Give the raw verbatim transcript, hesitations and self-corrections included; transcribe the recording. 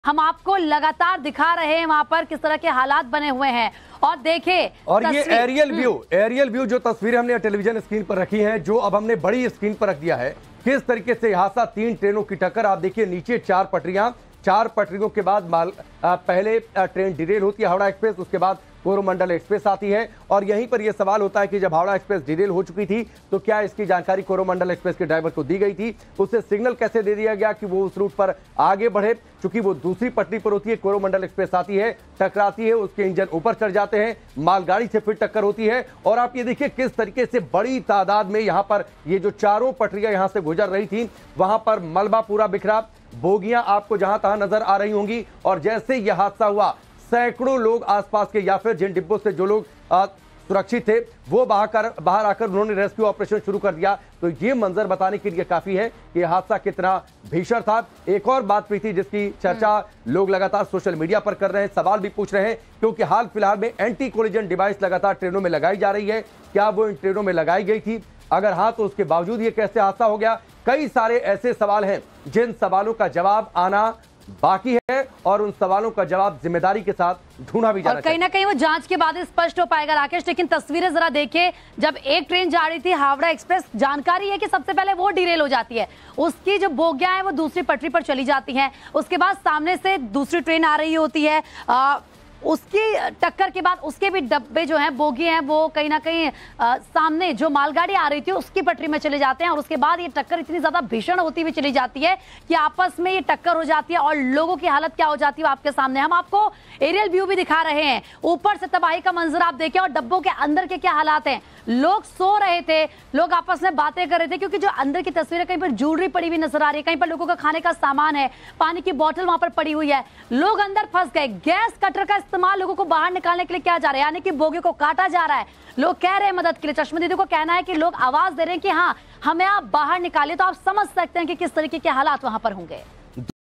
हम आपको लगातार दिखा रहे हैं वहां पर किस तरह के हालात बने हुए हैं। और देखें, और ये एरियल व्यू एरियल व्यू जो तस्वीरें हमने टेलीविजन स्क्रीन पर रखी हैं, जो अब हमने बड़ी स्क्रीन पर रख दिया है, किस तरीके से हादसा, तीन ट्रेनों की टक्कर। आप देखिए नीचे चार पटरियां, चार पटरियों के बाद माल आ, पहले आ, ट्रेन डिरेल होती है हावड़ा एक्सप्रेस, उसके बाद कोरोमंडल एक्सप्रेस आती है। और यहीं पर यह सवाल होता है कि जब हावड़ा एक्सप्रेस डिरेल हो चुकी थी तो क्या इसकी जानकारी कोरोमंडल एक्सप्रेस के ड्राइवर को दी गई थी? उसे सिग्नल कैसे दे दिया गया कि वो उस रूट पर आगे बढ़े? चूंकि वो दूसरी पटरी पर होती है, कोरोमंडल एक्सप्रेस आती है, टकराती है, उसके इंजन ऊपर चढ़ जाते हैं, मालगाड़ी से फिर टक्कर होती है। और आप ये देखिए किस तरीके से बड़ी तादाद में यहां पर ये जो चारों पटरियां यहां से गुजर रही थी, वहां पर मलबा पूरा बिखरा, बोगियां आपको जहां तहां नजर आ रही होंगी। और जैसे यह हादसा हुआ, सैकड़ों लोग आसपास के या फिर जिन डिब्बों से जो लोग सुरक्षित थे वो बाहर बाहर आकर उन्होंने रेस्क्यू ऑपरेशन शुरू कर दिया। तो ये मंजर बताने के लिए काफी है कि हादसा कितना भीषण था। एक और बात प्रीति जिसकी चर्चा लोग लगातार सोशल मीडिया पर कर रहे हैं, सवाल भी पूछ रहे हैं, क्योंकि हाल फिलहाल में एंटी कोलिजन डिवाइस लगातार ट्रेनों में लगाई जा रही है। क्या वो इन ट्रेनों में लगाई गई थी? अगर हाँ, तो उसके बावजूद ये कैसे हादसा हो गया? कई सारे ऐसे सवाल हैं जिन सवालों का जवाब आना बाकी है और उन सवालों का जवाब जिम्मेदारी के साथ ढूंढा भी जाना चाहिए। कहीं ना कहीं वो जांच के बाद स्पष्ट हो पाएगा राकेश। लेकिन तस्वीरें जरा देखिए, जब एक ट्रेन जा रही थी हावड़ा एक्सप्रेस, जानकारी है कि सबसे पहले वो डिरेल हो जाती है, उसकी जो बोगियां हैं वो दूसरी पटरी पर चली जाती हैं, उसके बाद सामने से दूसरी ट्रेन आ रही होती है, आ, उसकी टक्कर के बाद उसके भी डब्बे जो हैं, बोगी हैं, वो कहीं ना कहीं आ, सामने जो मालगाड़ी आ रही थी उसकी पटरी में चले जाते हैं। और उसके बाद ये टक्कर इतनी ज्यादा भीषण होती हुई चली जाती है कि आपस में ये टक्कर हो जाती है और लोगों की हालत क्या हो जाती है आपके सामने। हम आपको एरियल व्यू भी दिखा रहे हैं, ऊपर से तबाही का मंजर आप देखें और डब्बों के अंदर के क्या हालात हैं। लोग सो रहे थे, लोग आपस में बातें कर रहे थे, क्योंकि जो अंदर की तस्वीरें, कहीं पर ज्वेलरी पड़ी हुई नजर आ रही है, कहीं पर लोगों का खाने का सामान है, पानी की बोतल वहां पर पड़ी हुई है, लोग अंदर फंस गए। गैस कटर का इस्तेमाल लोगों को बाहर निकालने के लिए किया जा रहा है, यानी कि बोगी को काटा जा रहा है। लोग कह रहे हैं मदद के लिए, चश्मा दीदी को कहना है कि लोग आवाज दे रहे हैं कि हाँ हमें आप बाहर निकालिए। तो आप समझ सकते हैं कि किस तरीके के हालात वहां पर होंगे।